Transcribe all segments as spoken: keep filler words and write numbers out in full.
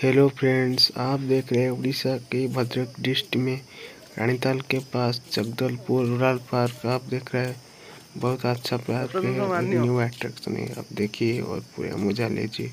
Hello friends, आप देख रहे हैं उड़ीसा के भद्रक डिस्ट्रिक्ट में रानीताल के पास जगदलपुर रूरल पार्क। आप देख रहे हैं बहुत अच्छा पार्क है, न्यू अट्रैक्शन है। आप देखिए और पूरा मजा लीजिए।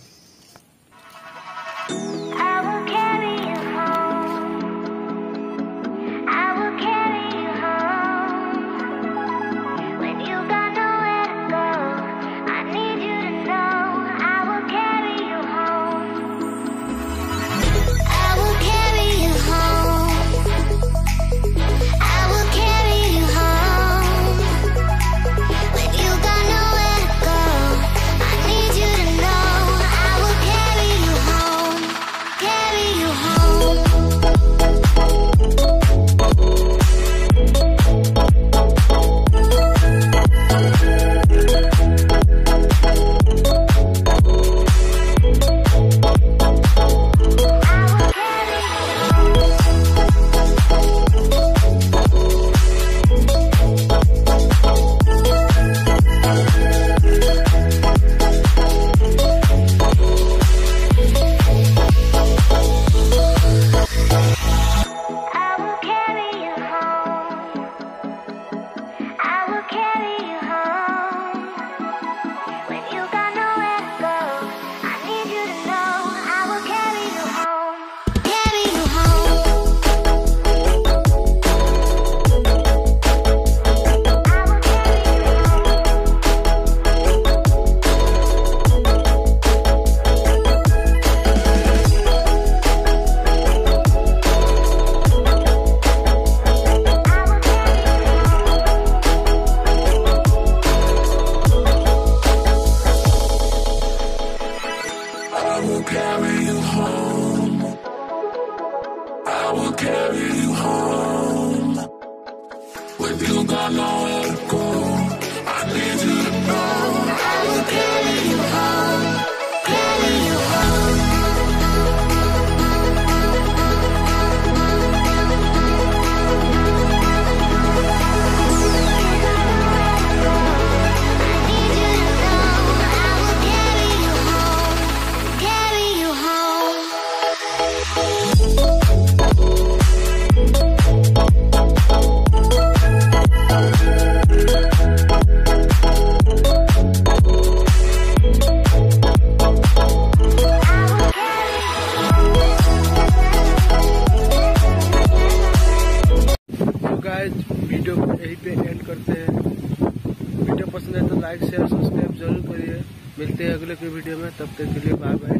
Carry you home. I will carry you home. When you got nowhere to go, I need you to know I will carry you home. Carry you home. Video को यहीं पे एंड करते हैं। वीडियो पसंद है तो लाइक शेयर सब्सक्राइब जरूर करिए। मिलते हैं अगले के वीडियो में, तब तक के लिए बाय बाय।